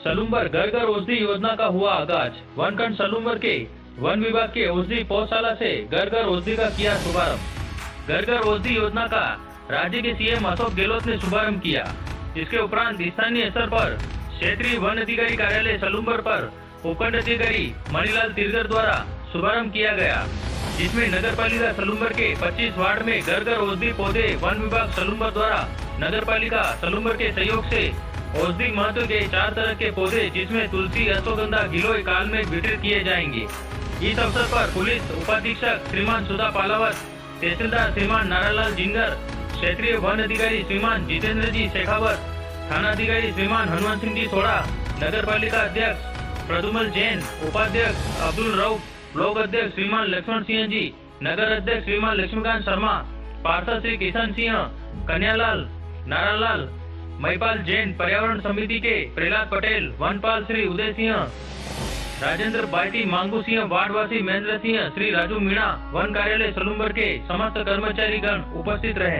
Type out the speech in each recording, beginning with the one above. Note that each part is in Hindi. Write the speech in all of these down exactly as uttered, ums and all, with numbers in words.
सलूम्बर घर घर औषधि योजना का हुआ आगाज। वनखंड सलूम्बर के वन विभाग के औषधि पौधशाला से घर घर औषधि का किया शुभारंभ। घर घर औषधि योजना का राज्य के सीएम अशोक गहलोत ने शुभारंभ किया। इसके उपरांत स्थानीय स्तर पर क्षेत्रीय वन अधिकारी कार्यालय सलूम्बर पर उपखंड अधिकारी मणिलाल तिरगर द्वारा शुभारंभ किया गया, जिसमें नगर पालिका सलूम्बर के पच्चीस वार्ड में घर घर औषधि पौधे वन विभाग सलूम्बर द्वारा नगर पालिका सलूम्बर के सहयोग से औषधि महत्व के चार तरह के पौधे जिसमें तुलसी, अश्वगंधा, गिलोय काल में वितरित किए जाएंगे। इस अवसर पर पुलिस उपाधीक्षक श्रीमान सुधा पालावत, तहसीलदार श्रीमान नारालाल जिंगर, क्षेत्रीय वन अधिकारी श्रीमान जितेंद्र जी शेखावत, थाना अधिकारी श्रीमान हनुमान सिंह जी सोड़ा, नगर पालिका अध्यक्ष प्रदुमल जैन, उपाध्यक्ष अब्दुल रऊफ, ब्लॉक अध्यक्ष श्रीमान लक्ष्मण सिंह जी, नगर अध्यक्ष श्रीमान लक्ष्मीकांत शर्मा, पार्षद श्री किशन सिंह, कन्यालाल, नारालाल, महिपाल जैन, पर्यावरण समिति के प्रहलाद पटेल, वनपाल श्री उदय सिंह, राजेंद्र बाल्टी, मांगू सिंह, वार्डवासी महेंद्र सिंह, श्री राजू मीणा, वन कार्यालय सलूम्बर के समस्त कर्मचारी गण उपस्थित रहे।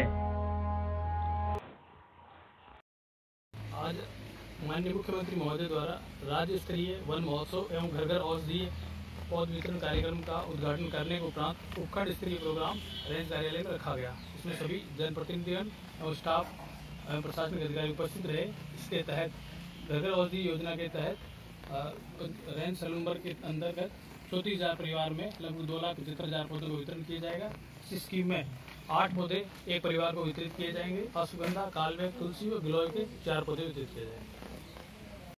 आज माननीय मुख्यमंत्री महोदय द्वारा राज्य स्तरीय वन महोत्सव एवं घर घर औषधीय पौध वितरण कार्यक्रम का उद्घाटन करने के उपरांत उपखंड स्तरीय प्रोग्राम रेंज कार्यालय में रखा गया। इसमें सभी जनप्रतिनिधिगण एवं स्टाफ एवं प्रशासनिक अधिकारी उपस्थित रहे। इसके तहत घर घर औषधि योजना के तहत रेंज सलूम्बर के अंतर्गत चौंतीस हजार परिवार में लगभग दो लाख पचहत्तर हजार पौधों को वितरण किया जाएगा। इस स्कीम में आठ पौधे एक परिवार को वितरित किए जाएंगे। अश्वगंधा, कालवेग, तुलसी और गिलोय के चार पौधे वितरित किए जाएंगे।